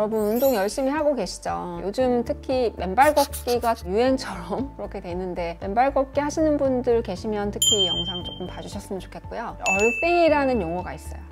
여러분 운동 열심히 하고 계시죠? 요즘 특히 맨발 걷기가 유행처럼 그렇게 되는데 맨발 걷기 하시는 분들 계시면 특히 이 영상 조금 봐주셨으면 좋겠고요. 얼싱이라는 용어가 있어요.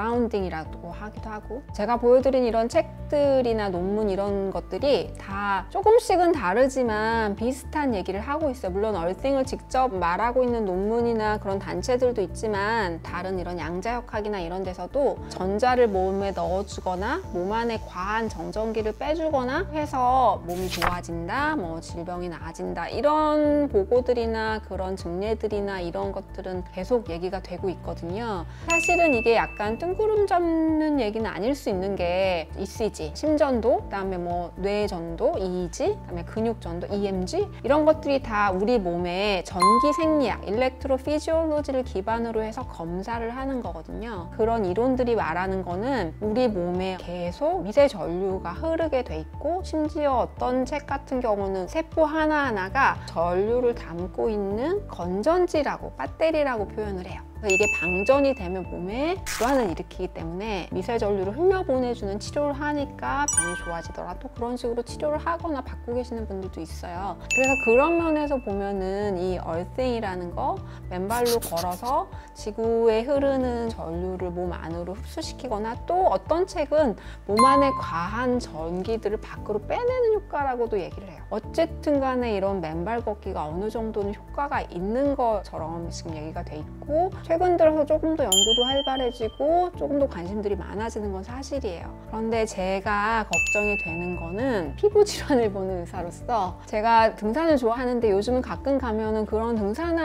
그라운딩이라고 하기도 하고, 제가 보여드린 이런 책들이나 논문 이런 것들이 다 조금씩은 다르지만 비슷한 얘기를 하고 있어요. 물론 얼싱을 직접 말하고 있는 논문이나 그런 단체들도 있지만 다른 이런 양자역학이나 이런 데서도 전자를 몸에 넣어주거나 몸 안에 과한 정전기를 빼주거나 해서 몸이 좋아진다, 뭐 질병이 나아진다, 이런 보고들이나 그런 증례들이나 이런 것들은 계속 얘기가 되고 있거든요. 사실은 이게 약간 뜬구름 잡는 얘기는 아닐 수 있는 게 ECG, 심전도, 그다음에 뭐 뇌전도, EEG, 그다음에 근육전도, EMG, 이런 것들이 다 우리 몸의 전기 생리학, 일렉트로피지올로지를 기반으로 해서 검사를 하는 거거든요. 그런 이론들이 말하는 거는 우리 몸에 계속 미세 전류가 흐르게 돼 있고, 심지어 어떤 책 같은 경우는 세포 하나하나가 전류를 담고 있는 건전지라고, 배터리라고 표현을 해요. 이게 방전이 되면 몸에 질환을 일으키기 때문에 미세전류를 흘려보내주는 치료를 하니까 병이 좋아지더라, 또 그런 식으로 치료를 하거나 받고 계시는 분들도 있어요. 그래서 그런 면에서 보면은 이 얼싱이라는 거, 맨발로 걸어서 지구에 흐르는 전류를 몸 안으로 흡수시키거나, 또 어떤 책은 몸 안에 과한 전기들을 밖으로 빼내는 효과라고도 얘기를 해요. 어쨌든 간에 이런 맨발 걷기가 어느 정도는 효과가 있는 것처럼 지금 얘기가 돼 있고, 최근 들어서 조금 더 연구도 활발해지고 조금 더 관심들이 많아지는 건 사실이에요. 그런데 제가 걱정이 되는 거는 피부 질환을 보는 의사로서, 제가 등산을 좋아하는데 요즘은 가끔 가면은 그런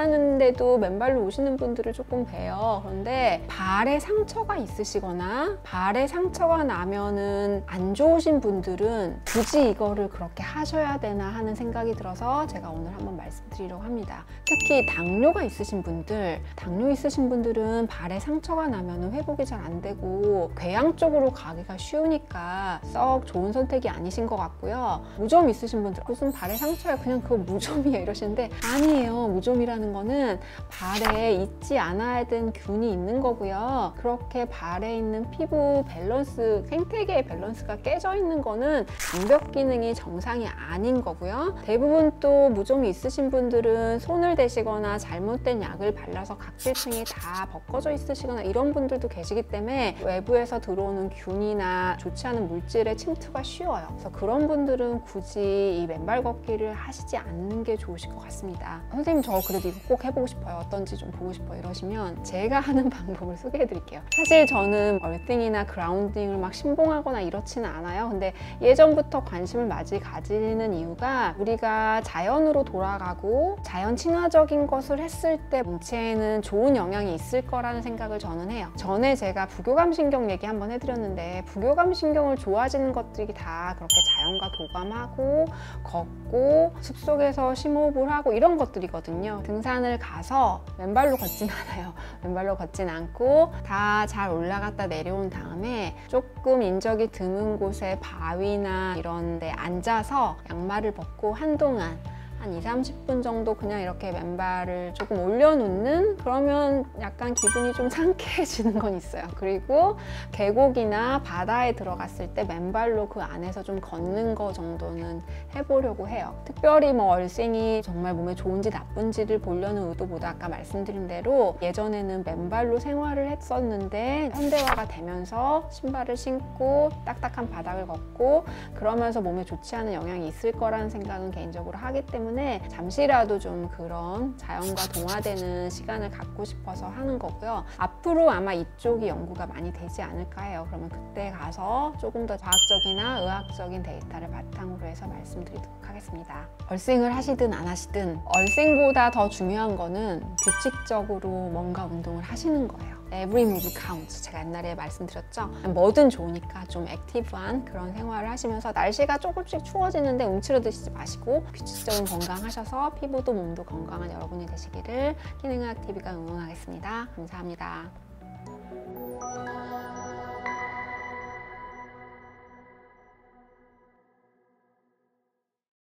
등산하는데도 맨발로 오시는 분들을 조금 봬요. 그런데 발에 상처가 있으시거나 발에 상처가 나면은 안 좋으신 분들은 굳이 이거를 그렇게 하셔야 되나 하는 생각이 들어서 제가 오늘 한번 말씀드리려고 합니다. 특히 당뇨가 있으신 분들, 당뇨 있으신 분들은 발에 상처가 나면 회복이 잘 안 되고 궤양 쪽으로 가기가 쉬우니까 썩 좋은 선택이 아니신 것 같고요. 무좀 있으신 분들, 무슨 발에 상처야, 그냥 그거 무좀이야 이러시는데, 아니에요. 무좀이라는 거는 발에 있지 않아야 되는 균이 있는 거고요. 그렇게 발에 있는 피부 밸런스, 생태계의 밸런스가 깨져 있는 거는 장벽 기능이 정상이 아닌 거고요. 대부분 또 무좀이 있으신 분들은 손을 대시거나 잘못된 약을 발라서 각질층이 다 벗겨져 있으시거나 이런 분들도 계시기 때문에 외부에서 들어오는 균이나 좋지 않은 물질의 침투가 쉬워요. 그래서 그런 분들은 굳이 이 맨발 걷기를 하시지 않는 게 좋으실 것 같습니다. 선생님, 저 그래도 이거 꼭 해보고 싶어요, 어떤지 좀 보고 싶어요 이러시면 제가 하는 방법을 소개해 드릴게요. 사실 저는 얼싱이나 그라운딩을 막 신봉하거나 이렇지는 않아요. 근데 예전부터 관심을 많이 가지는 이유가, 우리가 자연으로 돌아가고 자연 친화적인 것을 했을 때 인체에는 좋은 영향이 있을 거라는 생각을 저는 해요. 전에 제가 부교감신경 얘기 한번 해드렸는데, 부교감신경을 좋아지는 것들이 다 그렇게 자연과 교감하고 걷고 숲속에서 심호흡을 하고 이런 것들이거든요. 등산을 가서 맨발로 걷진 않아요. 맨발로 걷진 않고 다 잘 올라갔다 내려온 다음에 조금 인적이 드문 곳에 바위나 이런 데 앉아서 양말을 벗고 한동안 한 20-30분 정도 그냥 이렇게 맨발을 조금 올려놓는, 그러면 약간 기분이 좀 상쾌해지는 건 있어요. 그리고 계곡이나 바다에 들어갔을 때 맨발로 그 안에서 좀 걷는 거 정도는 해보려고 해요. 특별히 뭐 얼싱이 정말 몸에 좋은지 나쁜지를 보려는 의도보다 아까 말씀드린 대로 예전에는 맨발로 생활을 했었는데 현대화가 되면서 신발을 신고 딱딱한 바닥을 걷고 그러면서 몸에 좋지 않은 영향이 있을 거라는 생각은 개인적으로 하기 때문에 잠시라도 좀 그런 자연과 동화되는 시간을 갖고 싶어서 하는 거고요. 앞으로 아마 이쪽이 연구가 많이 되지 않을까 해요. 그러면 그때 가서 조금 더 과학적이나 의학적인 데이터를 바탕으로 해서 말씀드리도록 하겠습니다. 얼싱을 하시든 안 하시든 얼싱보다 더 중요한 거는 규칙적으로 뭔가 운동을 하시는 거예요. Every move counts. 제가 옛날에 말씀드렸죠. 뭐든 좋으니까 좀 액티브한 그런 생활을 하시면서, 날씨가 조금씩 추워지는데 움츠러드시지 마시고 규칙적인 건강하셔서 피부도 몸도 건강한 여러분이 되시기를 키링의학 TV가 응원하겠습니다. 감사합니다.